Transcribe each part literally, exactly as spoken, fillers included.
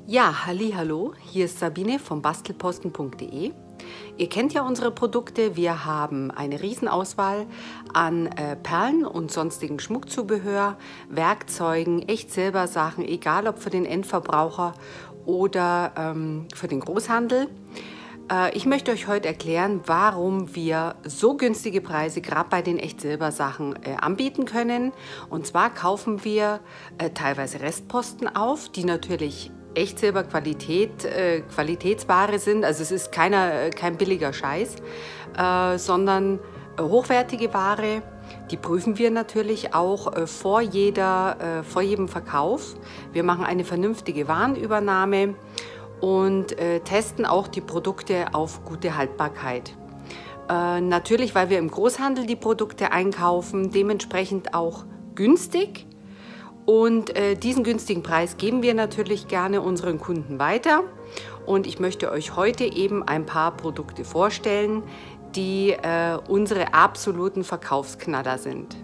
Ja, hallihallo, hier ist Sabine vom bastelposten punkt de. Ihr kennt ja unsere Produkte, wir haben eine Riesenauswahl an äh, Perlen und sonstigen Schmuckzubehör, Werkzeugen, Echt-Silbersachen, egal ob für den Endverbraucher oder ähm, für den Großhandel. Äh, ich möchte euch heute erklären, warum wir so günstige Preise gerade bei den Echt-Silbersachen äh, anbieten können. Und zwar kaufen wir äh, teilweise Restposten auf, die natürlich Echtsilberqualität, äh, Qualitätsware sind. Also es ist keiner, kein billiger Scheiß, äh, sondern äh, hochwertige Ware. Die prüfen wir natürlich auch äh, vor, jeder, äh, vor jedem Verkauf. Wir machen eine vernünftige Warenübernahme und äh, testen auch die Produkte auf gute Haltbarkeit. Äh, natürlich, weil wir im Großhandel die Produkte einkaufen, dementsprechend auch günstig. Und äh, diesen günstigen Preis geben wir natürlich gerne unseren Kunden weiter. Und ich möchte euch heute eben ein paar Produkte vorstellen, die äh, unsere absoluten Verkaufsknaller sind.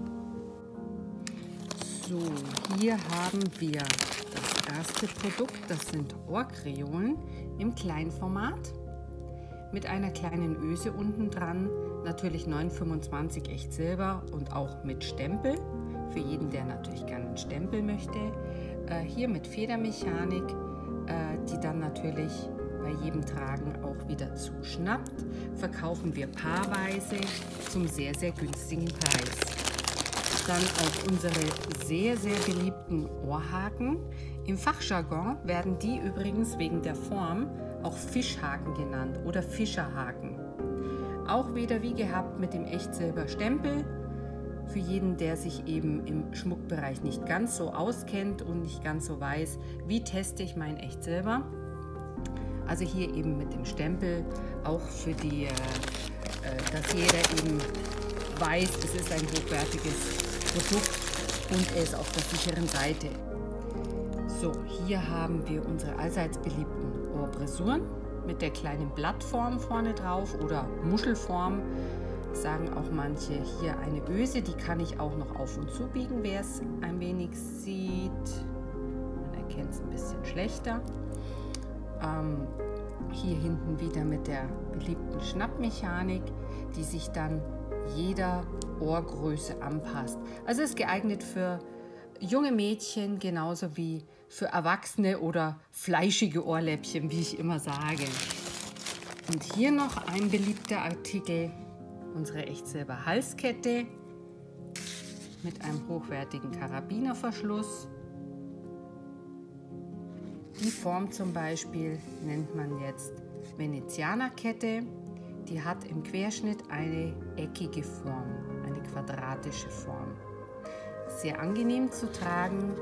So, hier haben wir das erste Produkt. Das sind Ohrkreolen im Kleinformat mit einer kleinen Öse unten dran. Natürlich neun fünfundzwanzig echt Silber und auch mit Stempel. Für jeden, der natürlich gerne einen Stempel möchte. Äh, hier mit Federmechanik, äh, die dann natürlich bei jedem Tragen auch wieder zuschnappt. Verkaufen wir paarweise zum sehr, sehr günstigen Preis. Dann auch unsere sehr, sehr beliebten Ohrhaken. Im Fachjargon werden die übrigens wegen der Form auch Fischhaken genannt oder Fischerhaken. Auch wieder wie gehabt mit dem Echtsilberstempel. Für jeden, der sich eben im Schmuckbereich nicht ganz so auskennt und nicht ganz so weiß, wie teste ich mein Echtsilber. Also hier eben mit dem Stempel, auch für die, äh, dass jeder eben weiß, es ist ein hochwertiges Produkt und er ist auf der sicheren Seite. So, hier haben wir unsere allseits beliebten Ohrbresuren mit der kleinen Blattform vorne drauf oder Muschelform. Sagen auch manche, hier eine Öse, die kann ich auch noch auf und zu biegen, wer es ein wenig sieht. Man erkennt es ein bisschen schlechter. Ähm, hier hinten wieder mit der beliebten Schnappmechanik, die sich dann jeder Ohrgröße anpasst. Also ist geeignet für junge Mädchen genauso wie für Erwachsene oder fleischige Ohrläppchen, wie ich immer sage. Und hier noch ein beliebter Artikel. Unsere Echtsilber-Halskette mit einem hochwertigen Karabinerverschluss. Die Form zum Beispiel nennt man jetzt Venezianerkette. Die hat im Querschnitt eine eckige Form, eine quadratische Form. Sehr angenehm zu tragen,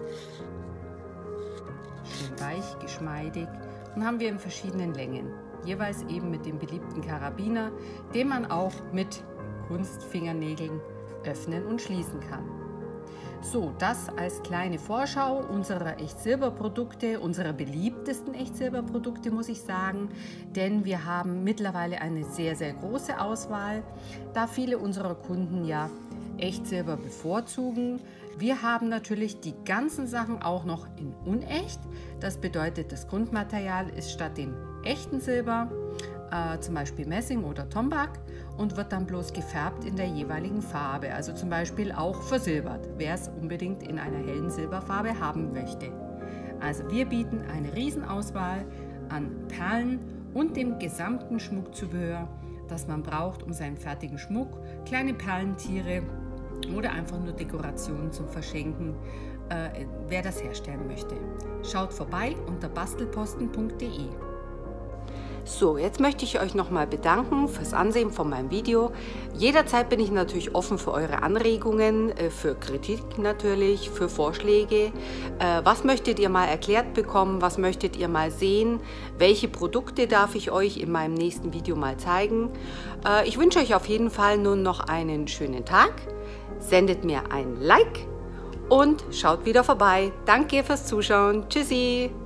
schön weich, geschmeidig und haben wir in verschiedenen Längen. Jeweils eben mit dem beliebten Karabiner, den man auch mit Kunstfingernägeln öffnen und schließen kann. So, das als kleine Vorschau unserer Echtsilberprodukte, unserer beliebtesten Echtsilberprodukte, muss ich sagen, denn wir haben mittlerweile eine sehr, sehr große Auswahl, da viele unserer Kunden ja Echtsilber bevorzugen. Wir haben natürlich die ganzen Sachen auch noch in Unecht. Das bedeutet, das Grundmaterial ist statt dem echten Silber, äh, zum Beispiel Messing oder Tombak, und wird dann bloß gefärbt in der jeweiligen Farbe, also zum Beispiel auch versilbert, wer es unbedingt in einer hellen Silberfarbe haben möchte. Also wir bieten eine Riesenauswahl an Perlen und dem gesamten Schmuckzubehör, das man braucht, um seinen fertigen Schmuck, kleine Perlentiere oder einfach nur Dekorationen zum Verschenken, äh, wer das herstellen möchte. Schaut vorbei unter bastelposten punkt de. So, jetzt möchte ich euch nochmal bedanken fürs Ansehen von meinem Video. Jederzeit bin ich natürlich offen für eure Anregungen, für Kritik natürlich, für Vorschläge. Was möchtet ihr mal erklärt bekommen? Was möchtet ihr mal sehen? Welche Produkte darf ich euch in meinem nächsten Video mal zeigen? Ich wünsche euch auf jeden Fall nun noch einen schönen Tag. Sendet mir ein Like und schaut wieder vorbei. Danke fürs Zuschauen. Tschüssi!